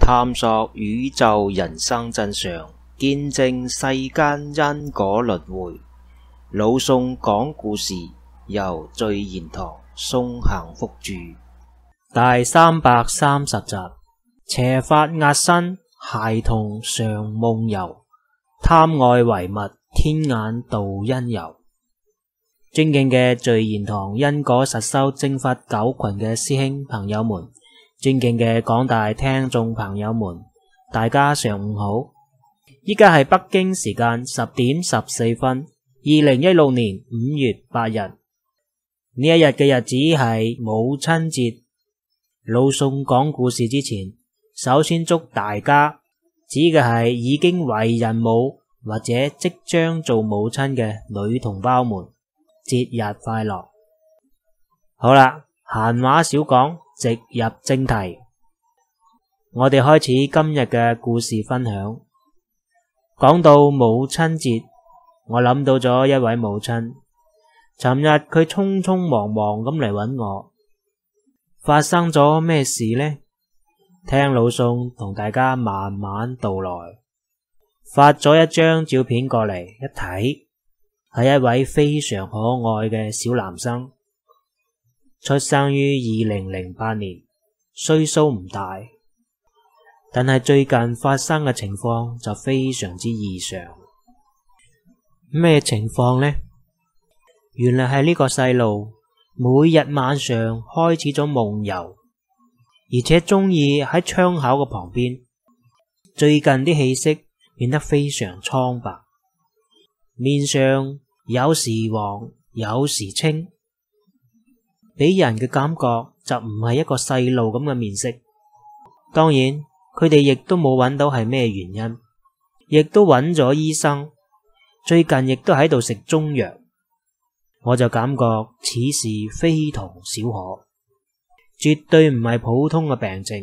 探索宇宙人生真相，見證世間因果輪迴。老宋講故事，由聚賢堂宋幸福著。第330集：邪法壓身，孩童常夢遊，貪愛唯物，天眼導因由。尊敬嘅聚賢堂因果實修正法9群嘅師兄朋友們，尊敬嘅廣大聽眾朋友們，大家上午好。依家係北京時間10點14分，2016年5月8日。呢一日嘅日子係母親節。老宋講故事之前，首先祝大家，指嘅係已經為人母或者即將做母親嘅女同胞們，節日快樂。好啦，閒話少講，直入正題。我哋開始今日嘅故事分享。講到母親節，我諗到咗一位母親。尋日佢匆匆忙忙咁嚟搵我，發生咗咩事呢？聽老宋同大家慢慢道來。發咗一張照片過嚟，一睇係一位非常可愛嘅小男生，出生於2008年，歲數唔大，但係最近發生嘅情況就非常之異常。咩情況呢？原來係呢個細路每日晚上開始咗夢遊，而且鍾意喺窗口嘅旁邊。最近啲氣色變得非常蒼白，面上有時黃有時青，俾人嘅感覺就唔係一個細路咁嘅面色。當然佢哋亦都冇揾到係咩原因，亦都揾咗醫生，最近亦都喺度食中藥。我就感覺此事非同小可，絕對唔係普通嘅病症。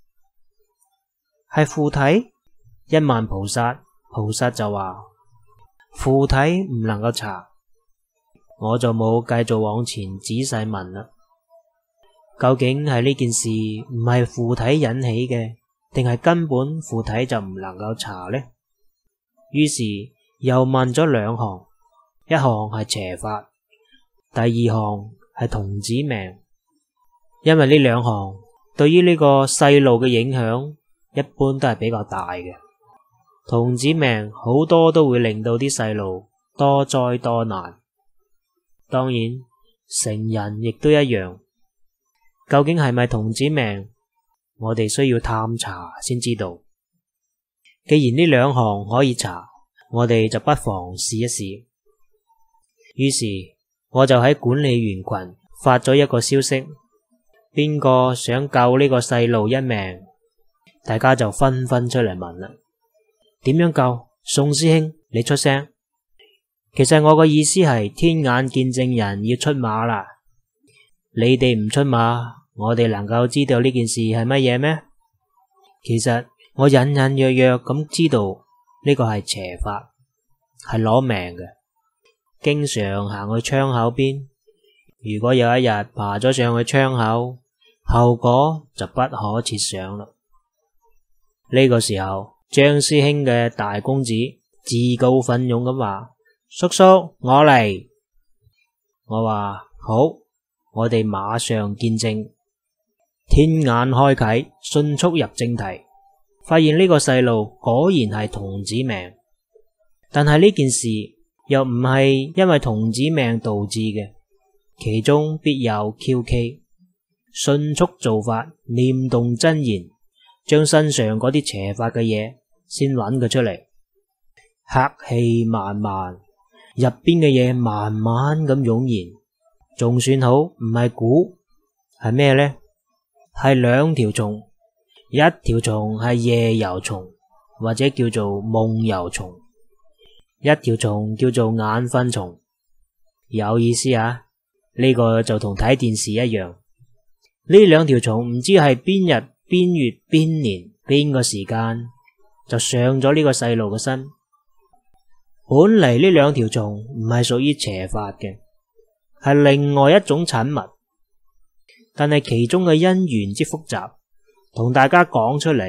係附體？一萬菩薩，菩薩就話附體唔能夠查，我就冇繼續往前仔細問啦。究竟係呢件事唔係附體引起嘅，定係根本附體就唔能夠查呢？於是又問咗2項，一項係邪法，第2項係童子命。因為呢2項對於呢個細路嘅影響一般都係比較大嘅。童子命好多都會令到啲細路多災多難，當然成人亦都一樣。究竟係咪童子命，我哋需要探查先知道。既然呢2項可以查，我哋就不妨試一試。於是我就喺管理員群發咗一個消息，邊個想救呢個細路一命？大家就紛紛出嚟問啦。點樣救？宋師兄你出聲。其實我個意思係天眼見證人要出馬啦。你哋唔出馬，我哋能夠知道呢件事係乜嘢咩？其實我隱隱約約咁知道呢個係邪法，係攞命嘅。經常行去窗口邊，如果有一日爬咗上去窗口，後果就不可設想啦。呢個時候，張師兄嘅大公子自告奮勇咁話：叔叔，我嚟。我話好，我哋馬上見證。天眼開啟，迅速入正題，發現呢個細路果然係童子命，但係呢件事又唔係因為童子命導致嘅，其中必有蹊蹺。迅速做法，念動真言，將身上嗰啲邪法嘅嘢先揾佢出嚟。黑氣漫漫，入邊嘅嘢慢慢咁湧現，仲算好，唔係蠱，係咩呢？係2條蟲，一條蟲係夜遊蟲，或者叫做夢遊蟲，一條蟲叫做眼瞓蟲。有意思啊！呢個就同睇電視一樣。呢2條蟲唔知係邊日邊月邊年邊個時間就上咗呢個細路嘅身。本嚟呢2條蟲唔係屬於邪法嘅，係另外一種產物，但係其中嘅因緣之複雜，同大家講出嚟，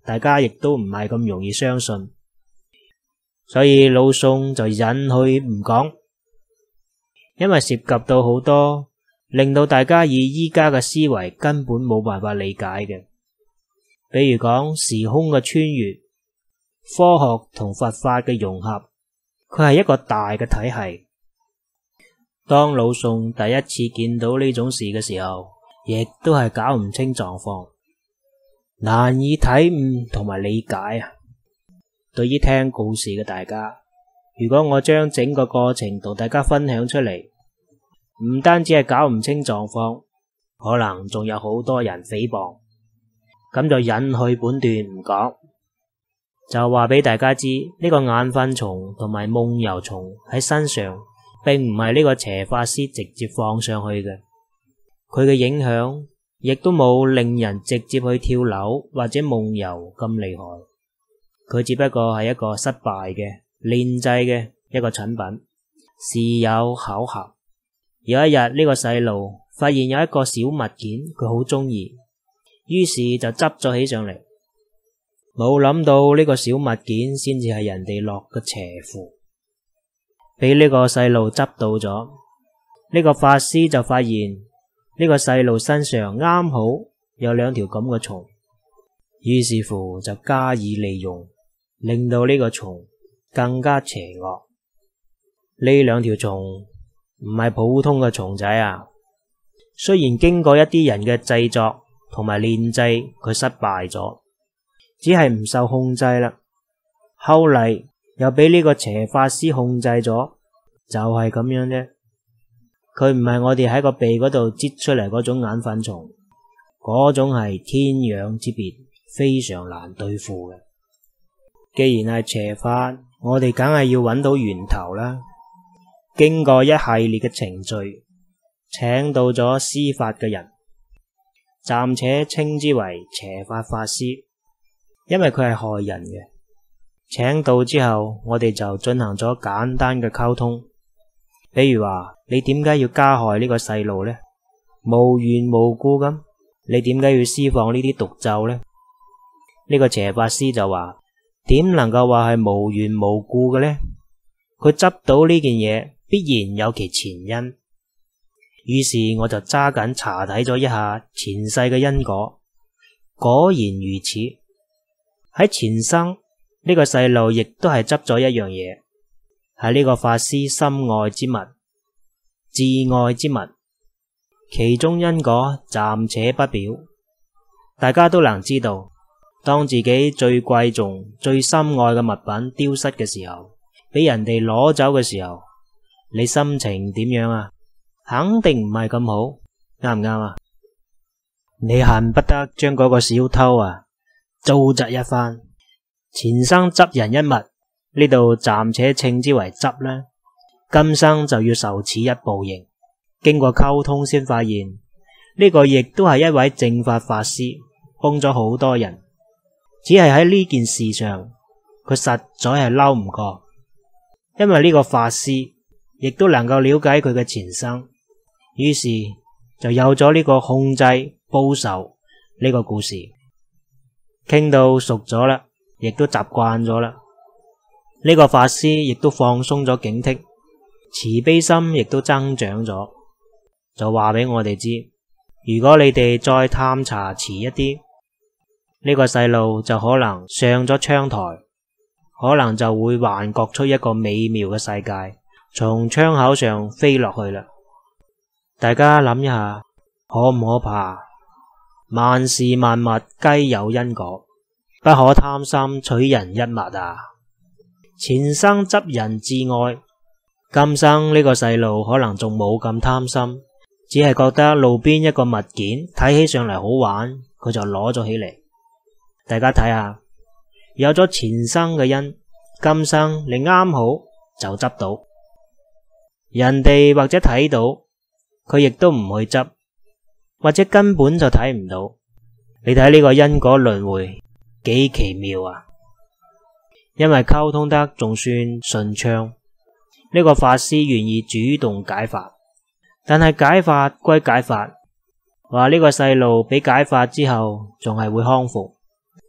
大家亦都唔係咁容易相信，所以老宋就隱去唔講，因為涉及到好多令到大家以依家嘅思維根本冇辦法理解嘅，比如講時空嘅穿越、科學同佛法嘅融合，佢係一個大嘅體系。當老宋第一次見到呢種事嘅時候，亦都係搞唔清狀況，難以體悟同埋理解啊！對於聽故事嘅大家，如果我將整個過程同大家分享出嚟，唔單止係搞唔清狀況，可能仲有好多人誹謗，咁就隱去本段唔講，就話俾大家知呢個眼糞蟲同埋夢遊蟲喺身上，並唔係呢個邪法師直接放上去嘅，佢嘅影響亦都冇令人直接去跳樓或者夢遊咁厲害，佢只不過係一個失敗嘅煉製嘅一個產品，事有巧合。有一日呢個細路發現有一個小物件佢好中意，於是就執咗起上嚟，冇諗到呢個小物件先至係人哋落嘅邪符，俾呢個細路執到咗。呢個法師就發現呢個細路身上啱好有兩條咁嘅蟲，於是乎就加以利用，令到呢個蟲更加邪惡。呢兩條蟲唔係普通嘅蟲仔啊，雖然經過一啲人嘅製作同埋煉製，佢失敗咗，只係唔受控制啦。後嚟又俾呢個邪法師控制咗，就係咁樣啫。佢唔係我哋喺個鼻嗰度擠出嚟嗰種眼糞蟲，嗰種係天壤之別，非常難對付嘅。既然係邪法，我哋梗係要揾到源頭啦。經過一系列嘅程序，請到咗施法嘅人，暫且稱之為邪法法師，因為佢係害人嘅。請到之後，我哋就進行咗簡單嘅溝通，比如話你點解要加害呢個細路呢？無緣無故咁，你點解要施放呢啲毒咒呢？呢個邪法師就話：點能夠話係無緣無故嘅呢？佢執到呢件嘢，必然有其前因。於是我就揸緊查睇咗一下前世嘅因果，果然如此。喺前生呢個細路亦都係執咗一樣嘢，係呢個法師心愛之物、至愛之物，其中因果暫且不表。大家都能知道，當自己最貴重、最心愛嘅物品丟失嘅時候，俾人哋攞走嘅時候，你心情點樣啊？肯定唔係咁好，啱唔啱啊？你恨不得將嗰個小偷啊糟質一番。前生執人一物，呢度暫且稱之為執啦，今生就要受此一報應。經過溝通先發現，呢個亦都係一位正法法師，幫咗好多人。只係喺呢件事上，佢實在係嬲唔過，因為呢個法師亦都能夠了解佢嘅前生，於是就有咗呢個控制報仇呢個故事。傾到熟咗啦，亦都習慣咗啦。呢個法師亦都放鬆咗警惕，慈悲心亦都增長咗，就話俾我哋知，如果你哋再探查遲一啲，呢個細路就可能上咗窗台，可能就會幻覺出一個美妙嘅世界，從窗口上飛落去啦。大家諗一下，可唔可怕？萬事萬物皆有因果，不可貪心取人一物啊！前生執人至愛，今生呢個細路可能仲冇咁貪心，只係覺得路邊一個物件睇起上嚟好玩，佢就攞咗起嚟。大家睇下，有咗前生嘅因，今生你啱好就執到，人哋或者睇到，佢亦都唔去執，或者根本就睇唔到。你睇呢個因果輪迴幾奇妙啊！因為溝通得仲算順暢，呢個法師願意主動解法，但係解法歸解法，話呢個細路俾解法之後仲係會康復，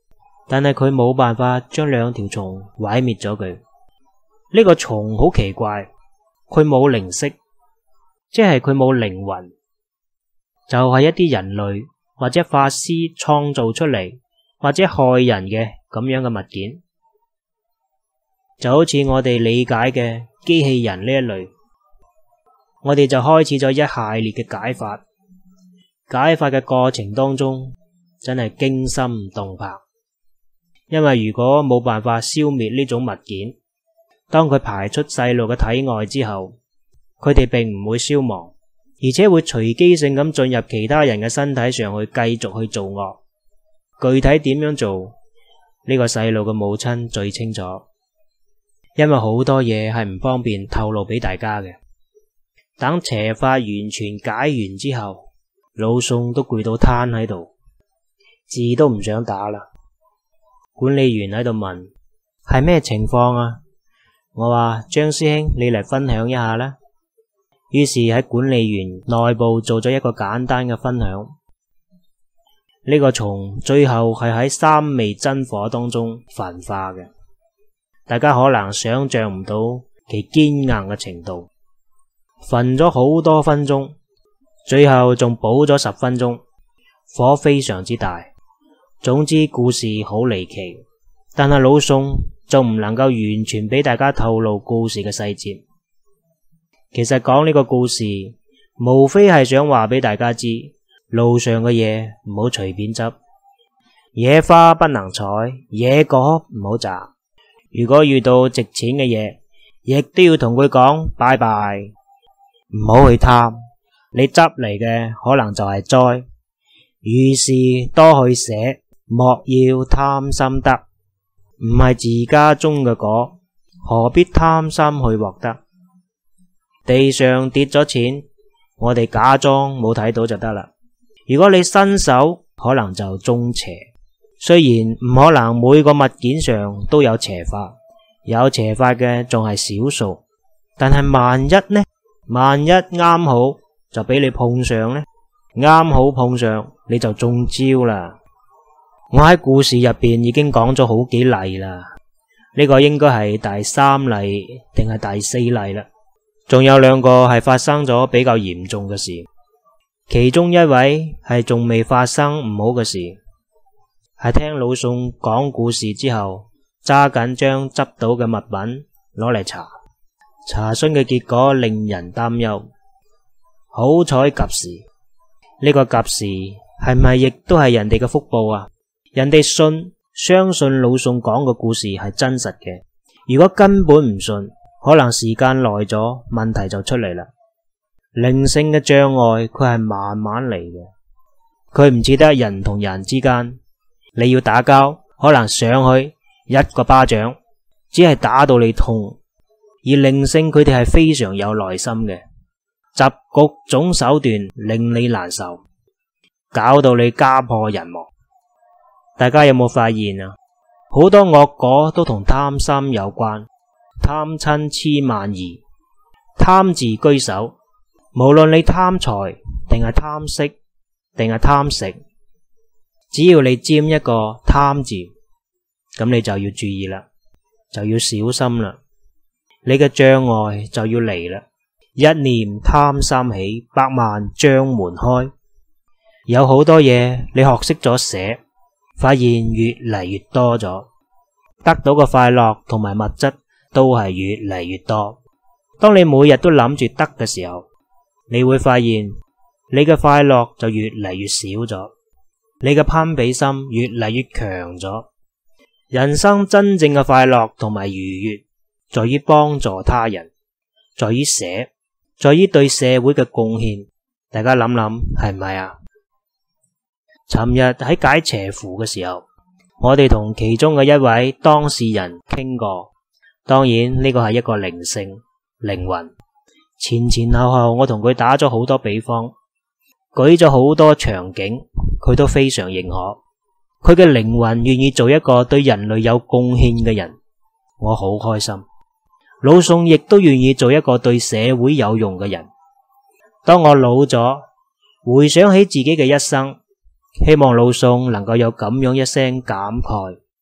但係佢冇辦法將兩條蟲毀滅咗佢。呢個蟲好奇怪，佢冇靈識，即係佢冇靈魂，就係一啲人類或者法師創造出嚟或者害人嘅咁樣嘅物件，就好似我哋理解嘅機器人呢一類。我哋就開始咗一系列嘅解法，解法嘅過程當中真係驚心動魄，因為如果冇辦法消滅呢種物件，當佢排出細路嘅體外之後，佢哋並唔會消亡，而且會隨機性咁進入其他人嘅身體上去繼續去做惡。具體點樣做，呢個細路嘅母親最清楚，因為好多嘢係唔方便透露俾大家嘅。等邪法完全解完之後，老宋都攰到攤喺度，字都唔想打啦。管理員喺度問：係咩情況啊？我話：張師兄，你嚟分享一下啦。於是喺管理員內部做咗一個簡單嘅分享。呢個蟲最後係喺三昧真火當中焚化嘅，大家可能想象唔到其堅硬嘅程度。焚咗好多分鐘，最後仲補咗10分鐘，火非常之大。總之故事好離奇，但係老宋就唔能夠完全俾大家透露故事嘅細節。其實講呢個故事，無非係想話俾大家知，路上嘅嘢唔好隨便執，野花不能採，野果唔好摘。如果遇到值錢嘅嘢，亦都要同佢講拜拜。唔好去貪，你執嚟嘅可能就係災。遇事多去捨，莫要貪心得。唔係自家種嘅果，何必貪心去獲得？地上跌咗錢，我哋假裝冇睇到就得啦。如果你伸手，可能就中邪。雖然唔可能每個物件上都有邪法，有邪法嘅仲係少數，但係萬一呢？萬一啱好就俾你碰上呢，啱好碰上你就中招啦。我喺故事入邊已經講咗好幾例啦，呢個應該係第3例定係第4例啦。仲有2個係發生咗比較嚴重嘅事，其中一位係仲未發生唔好嘅事，係聽老宋講故事之後，揸緊將執到嘅物品攞嚟查詢嘅結果令人擔憂。好彩及時，呢個及時係咪亦都係人哋嘅福報啊？人哋相信老宋講嘅故事係真實嘅，如果根本唔信，可能時間耐咗，問題就出嚟啦。靈性嘅障礙佢係慢慢嚟嘅，佢唔似得人同人之間，你要打交，可能上去一個巴掌，只係打到你痛。而靈性佢哋係非常有耐心嘅，集各種手段令你難受，搞到你家破人亡。大家有冇發現啊？好多惡果都同貪心有關，貪嗔癡慢疑，貪字居首。無論你貪財定係貪色定係貪食，只要你沾一個貪字，咁你就要注意啦，就要小心啦。你嘅障礙就要嚟啦，一念貪心起，百萬障門開。有好多嘢你學識咗捨，發現越嚟越多咗，得到嘅快樂同埋物質都係越嚟越多。當你每日都諗住得嘅時候，你會發現你嘅快樂就越嚟越少咗，你嘅攀比心越嚟越強咗。人生真正嘅快樂同埋愉悅，在於幫助他人，在於捨，在於對社會嘅貢獻。大家諗諗係唔係啊？尋日喺解邪符嘅時候，我哋同其中嘅一位當事人傾過，當然呢個係一個靈性靈魂。前後後我同佢打咗好多比方，舉咗好多場景，佢都非常認可。佢嘅靈魂願意做一個對人類有貢獻嘅人，我好開心。老宋亦都願意做一個對社會有用嘅人。當我老咗，回想起自己嘅一生，希望老宋能夠有咁樣一聲感慨：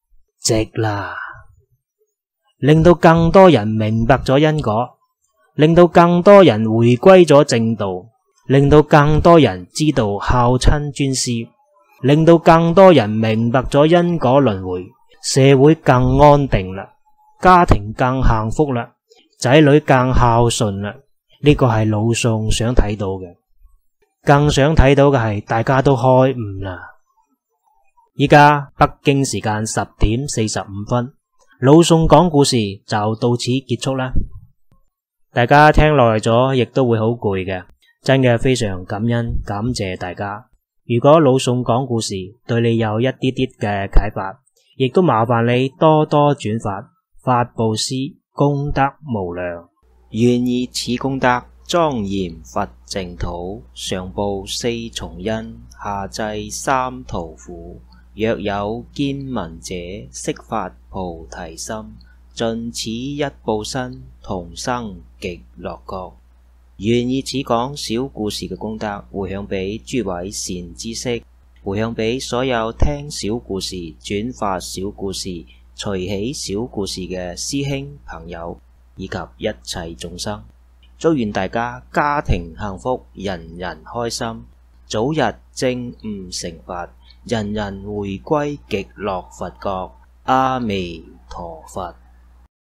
值啦，令到更多人明白咗因果，令到更多人回歸咗正道，令到更多人知道孝親尊師，令到更多人明白咗因果輪迴，社會更安定啦，家庭更幸福啦，仔女更孝順啦。呢個係老宋想睇到嘅，更想睇到嘅係大家都開悟啦。依家北京時間10:45，老宋講故事就到此結束啦。大家聽耐咗亦都會好攰嘅，真嘅非常感恩感謝大家。如果老宋講故事對你有一啲啲嘅啟發，亦都麻煩你多多轉發，發布施，功德無量。願以此功德莊嚴佛淨土，上報四重恩，下濟三途苦。若有見聞者，悉發菩提心，盡此一報身，同生極樂國。願以此講小故事嘅功德回向俾諸位善知識，回向俾所有聽小故事、轉發小故事、隨喜小故事嘅師兄朋友以及一切眾生。祝願大家家庭幸福，人人開心，早日證悟成佛，人人回歸極樂佛國。阿彌陀佛。